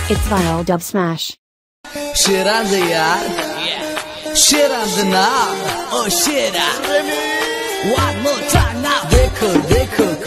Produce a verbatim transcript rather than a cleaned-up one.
It's viral Dubsmash. Sher on the yard, sher on the knob, oh shit. One more time now, dheako, dheako.